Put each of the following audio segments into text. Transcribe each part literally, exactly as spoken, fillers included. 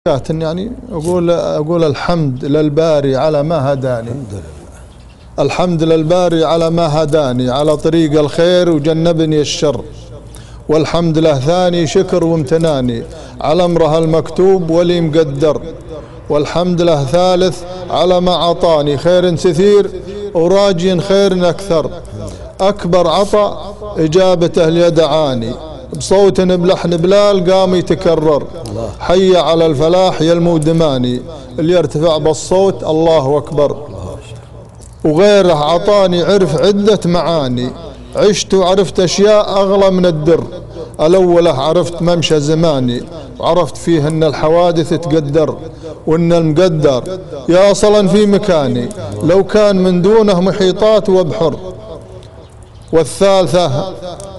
يعني أقول أقول الحمد للباري على ما هداني. الحمد للباري على ما هداني على طريق الخير وجنبني الشر، والحمد له ثاني شكر وامتناني على أمره المكتوب ولي مقدر، والحمد له ثالث على ما عطاني خير كثير وراجي خير أكثر. أكبر عطاء إجابته ليدعاني بصوت بلحن بلال قام يتكرر، حي على الفلاح يا المودماني اللي يرتفع بالصوت الله أكبر. وغيره عطاني عرف عدة معاني، عشت وعرفت أشياء أغلى من الدر. الأولى عرفت ممشى زماني وعرفت فيه أن الحوادث تقدر، وأن المقدر ياصلا في مكاني لو كان من دونه محيطات وبحر. والثالثة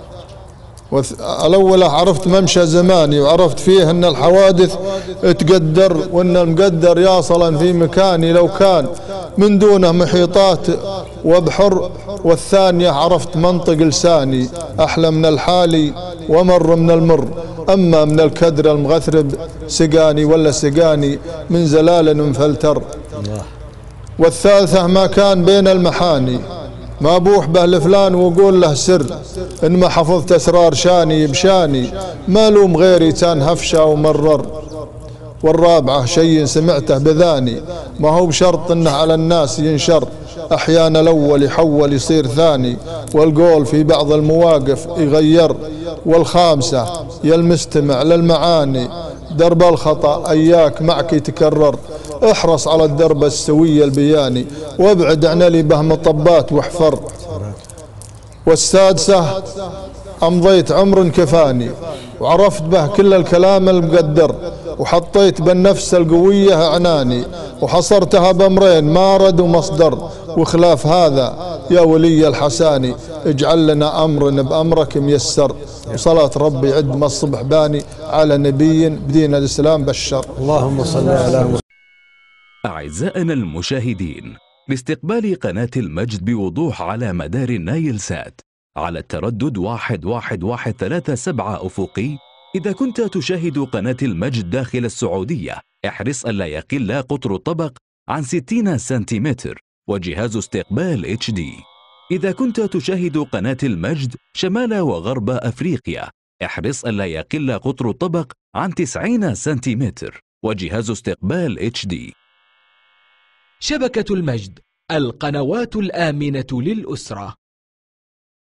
الأولى عرفت ممشى زماني وعرفت فيه أن الحوادث تقدر، وأن المقدر ياصلا في مكاني لو كان من دونه محيطات وبحر. والثانية عرفت منطق لساني أحلى من الحالي ومر من المر، أما من الكدر المغثرب سقاني ولا سقاني من زلال مفلتر. والثالثة ما كان بين المحاني ما بوح به لفلان وقول له سر، إن ما حفظت أسرار شاني بشاني ما لوم غيري تان هفشة ومرر. والرابعة شيء سمعته بذاني ما هو بشرط إنه على الناس ينشر، أحيانا الأول يحول يصير ثاني والقول في بعض المواقف يغير. والخامسة يا المستمع للمعاني درب الخطأ أياك معك يتكرر، احرص على الدرب السوي البياني وابعد عن اللي به مطبات واحفر. والسادسة أمضيت عمر كفاني وعرفت به كل الكلام المقدر، وحطيت بالنفس القوية عناني وحصرتها بأمرين مارد ومصدر. وخلاف هذا يا ولي الحساني اجعل لنا أمر بأمرك ميسر. وصلاة ربي عد ما الصبح باني على نبي بدين الإسلام بشر. اللهم صل على محمد. أعزائنا المشاهدين، لاستقبال قناة المجد بوضوح على مدار النايل سات على التردد واحد واحد واحد ثلاثة سبعة أفقي. إذا كنت تشاهد قناة المجد داخل السعودية احرص ألا يقل قطر الطبق عن ستين سنتيمتر وجهاز استقبال اتش دي. إذا كنت تشاهد قناة المجد شمال وغرب أفريقيا احرص ألا يقل قطر الطبق عن تسعين سنتيمتر وجهاز استقبال اتش دي. شبكة المجد، القنوات الآمنة للأسرة.